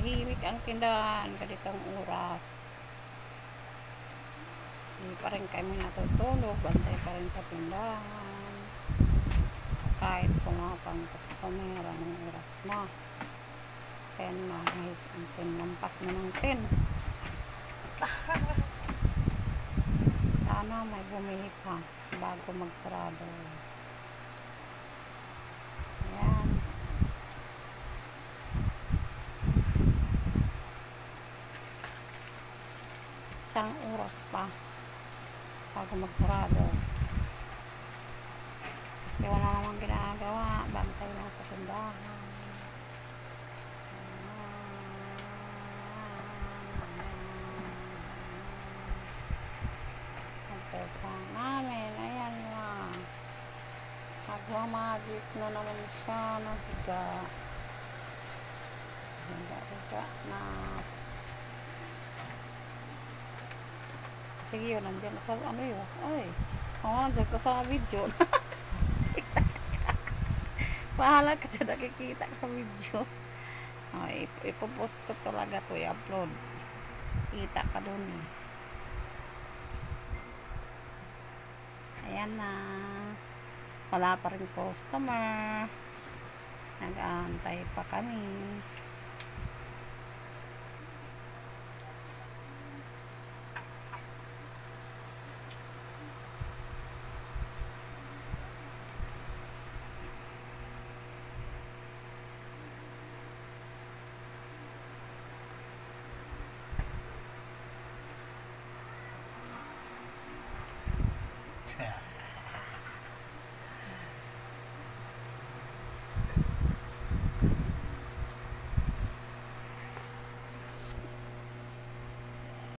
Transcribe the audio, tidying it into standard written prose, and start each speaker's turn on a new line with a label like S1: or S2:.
S1: tahimik ang tindahan ganitong oras. Hindi pa rin kami natutulog, bantay pa rin sa tindahan. Kahit pumapang customer, anong oras na. 10 na, ang 10, lampas na ng 10. Sana may bumili pa bago magsarado. Ayan. Isang oras pa bago magsarado. Kasi wala namang ginagawa, bantay lang sa tindahan. Pesa namin, ayan na. Magmamagic na naman siya ng higa. Higa na. Sige yun, nandiyan na sa ano yun. Ay, nandiyan ka sa video. Bahala ka dyan, nakikita ka sa video. Ay, ipopost ko talaga to, i-upload. Kita ka dun eh. Ayan na. Wala pa rin customer. Nag-aantay pa kami.
S2: Yeah.